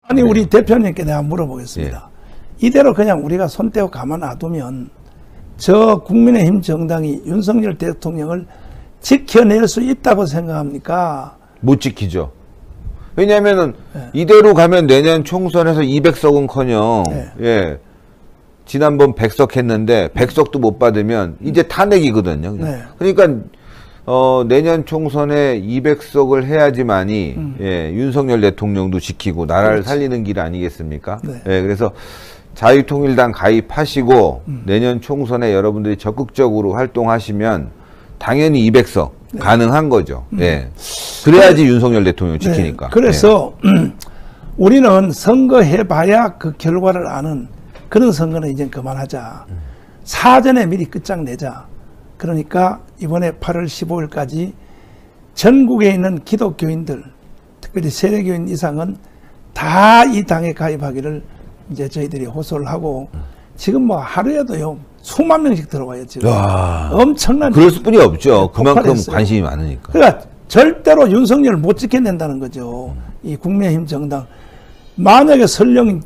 아니 네. 우리 대표님께 내가 물어보겠습니다. 이대로 그냥 우리가 손 떼고 가만 놔두면 저 국민의힘 정당이 윤석열 대통령을 지켜낼 수 있다고 생각합니까? 못 지키죠. 왜냐하면은 이대로 가면 내년 총선에서 200석은커녕 예, 지난번 100석 했는데 100석도 못 받으면 이제 탄핵이거든요. 그러니까 내년 총선에 200석을 해야지만이 예, 윤석열 대통령도 지키고 나라를 살리는 길 아니겠습니까? 예, 그래서 자유통일당 가입하시고 내년 총선에 여러분들이 적극적으로 활동하시면 당연히 200석 가능한 거죠. 예. 그래야지 윤석열 대통령 지키니까. 그래서 우리는 선거해봐야 그 결과를 아는 그런 선거는 이제 그만하자. 사전에 미리 끝장내자. 그러니까 이번에 8월 15일까지 전국에 있는 기독교인들, 특별히 세례교인 이상은 다 이 당에 가입하기를 이제 저희들이 호소를 하고 지금 뭐 하루에도요 수만 명씩 들어와요 지금. 와, 엄청난. 그럴 수뿐이 없죠. 그만큼 폭발했어요. 관심이 많으니까. 그러니까 절대로 윤석열을 못 지켜낸다는 거죠. 이 국민의힘 정당. 만약에 설령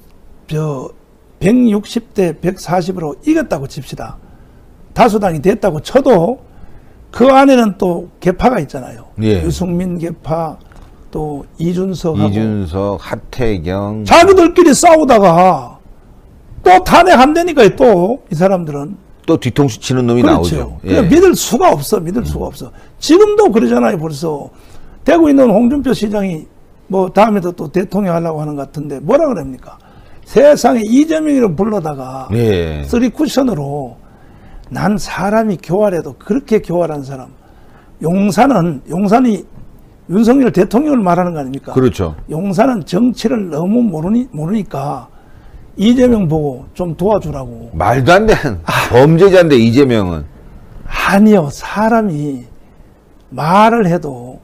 160대 140으로 이겼다고 칩시다. 다수당이 됐다고 쳐도 그 안에는 또 계파가 있잖아요. 예. 유승민 계파, 또 이준석, 하태경. 자기들끼리 싸우다가 또 탄핵한다니까요. 또 이 사람들은 또 뒤통수 치는 놈이 그렇죠. 나오죠. 그러니까 예. 믿을 수가 없어. 믿을 수가 없어. 지금도 그러잖아요. 벌써 대구에 있는 홍준표 시장이 뭐 다음에도 또 대통령 하려고 하는 것 같은데 뭐라 그럽니까? 세상에 이재명이를 불러다가 예. 쓰리 쿠션으로 난 사람이 교활해도 그렇게 교활한 사람. 용산이 윤석열 대통령을 말하는 거 아닙니까? 그렇죠. 용산은 정치를 너무 모르니까 이재명 보고 좀 도와주라고. 말도 안 되는 범죄자인데 이재명은. 아니요. 사람이 말을 해도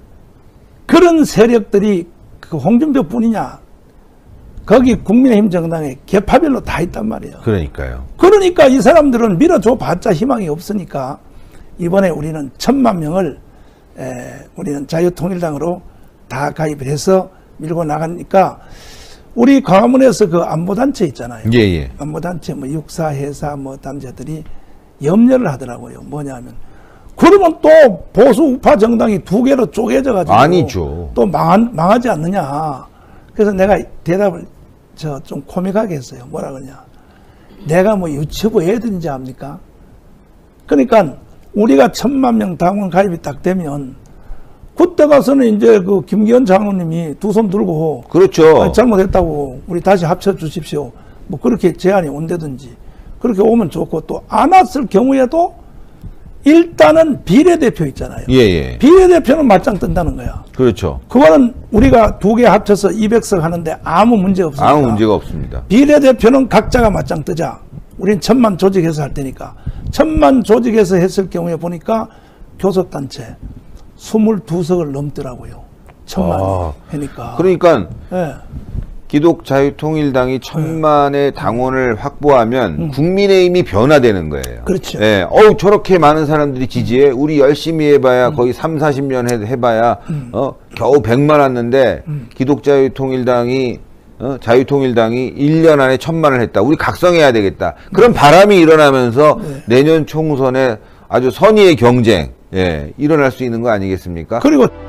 그런 세력들이 그 홍준표 뿐이냐. 거기 국민의힘 정당에 계파별로 다 있단 말이에요. 그러니까요. 그러니까 이 사람들은 밀어줘 봤자 희망이 없으니까 이번에 우리는 1000만 명을 우리는 자유통일당으로 다 가입을 해서 밀고 나가니까 우리 광화문에서 그 안보단체 있잖아요. 예. 안보단체 뭐 육사, 해사 뭐 단체들이 염려를 하더라고요. 뭐냐면 그러면 또 보수 우파 정당이 두 개로 쪼개져 가지고 아니죠. 또 망하지 않느냐. 그래서 내가 대답을 좀 코믹하게 했어요. 뭐라 그러냐. 내가 뭐 유튜브 애들인지 압니까? 그러니까 우리가 1000만 명 당원 가입이 딱 되면 그때 가서는 이제 그 김기현 장로님이 두 손 들고 그렇죠. 잘못했다고 우리 다시 합쳐 주십시오. 뭐 그렇게 제안이 온다든지 그렇게 오면 좋고 또 안 왔을 경우에도 일단은 비례대표 있잖아요. 예. 비례대표는 맞짱 뜬다는 거야. 그렇죠. 그거는 우리가 두 개 합쳐서 200석 하는데 아무 문제 없습니다. 아무 문제가 없습니다. 비례대표는 각자가 맞짱 뜨자. 우린 1000만 조직해서 할 테니까. 1000만 조직해서 했을 경우에 보니까 교섭단체 22석을 넘더라고요. 1000만이 하니까. 그러니까 예. 기독자유통일당이 1000만의 당원을 확보하면 국민의힘이 변화되는 거예요. 그렇죠. 예. 저렇게 많은 사람들이 지지해. 우리 열심히 해봐야 거의 30-40년 해봐야 겨우 100만 왔는데 기독자유통일당이 자유통일당이 1년 안에 1000만을 했다. 우리 각성해야 되겠다. 그런 바람이 일어나면서 내년 총선에 아주 선의의 경쟁 일어날 수 있는 거 아니겠습니까? 그리고